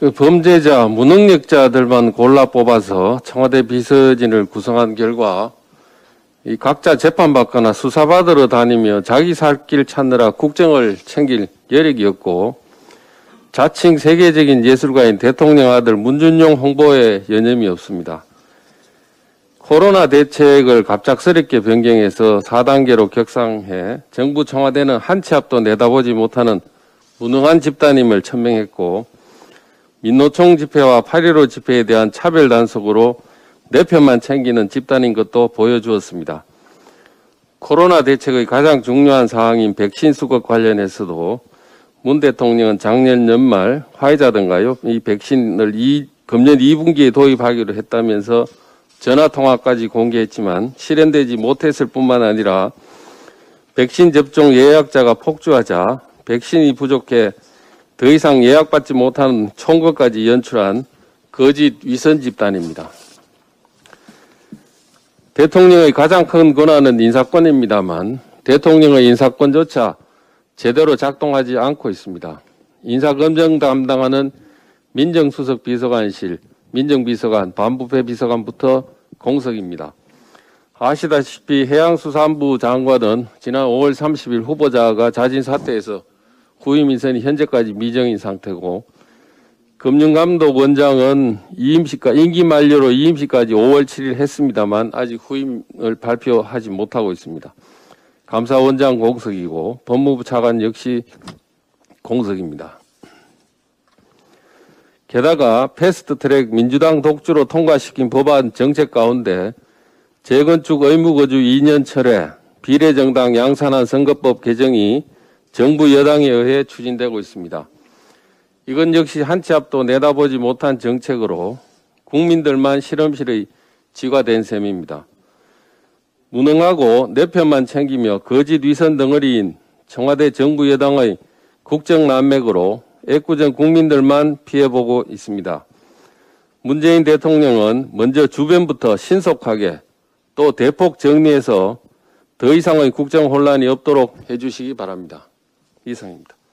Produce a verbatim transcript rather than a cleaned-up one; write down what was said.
그 범죄자, 무능력자들만 골라 뽑아서 청와대 비서진을 구성한 결과 이 각자 재판받거나 수사받으러 다니며 자기 살 길 찾느라 국정을 챙길 여력이 없고 자칭 세계적인 예술가인 대통령 아들 문준용 홍보에 여념이 없습니다. 코로나 대책을 갑작스럽게 변경해서 사 단계로 격상해 정부 청와대는 한 치 앞도 내다보지 못하는 무능한 집단임을 천명했고 민노총 집회와 팔일오 집회에 대한 차별 단속으로 내 편만 챙기는 집단인 것도 보여주었습니다. 코로나 대책의 가장 중요한 사항인 백신 수급 관련해서도 문 대통령은 작년 연말 화이자든가요, 이 백신을 이, 금년 이 분기에 도입하기로 했다면서 전화통화까지 공개했지만 실현되지 못했을 뿐만 아니라 백신 접종 예약자가 폭주하자 백신이 부족해 더 이상 예약받지 못하는 총거까지 연출한 거짓 위선 집단입니다. 대통령의 가장 큰 권한은 인사권입니다만 대통령의 인사권조차 제대로 작동하지 않고 있습니다. 인사검증 담당하는 민정수석 비서관실, 민정비서관, 반부패 비서관부터 공석입니다. 아시다시피 해양수산부 장관은 지난 오월 삼십일 후보자가 자진 사퇴해서 후임 인선이 현재까지 미정인 상태고 금융감독원장은 이임식과 임기 만료로 이임식까지 오월 칠일 했습니다만 아직 후임을 발표하지 못하고 있습니다. 감사원장 공석이고 법무부 차관 역시 공석입니다. 게다가 패스트트랙 민주당 독주로 통과시킨 법안 정책 가운데 재건축 의무거주 이 년 철회, 비례정당 양산한 선거법 개정이 정부 여당에 의해 추진되고 있습니다. 이건 역시 한 치 앞도 내다보지 못한 정책으로 국민들만 실험실의 쥐가 된 셈입니다. 무능하고 내 편만 챙기며 거짓 위선 덩어리인 청와대 정부 여당의 국정난맥으로 애꿎은 국민들만 피해보고 있습니다. 문재인 대통령은 먼저 주변부터 신속하게 또 대폭 정리해서 더 이상의 국정 혼란이 없도록 해주시기 바랍니다. 이상입니다.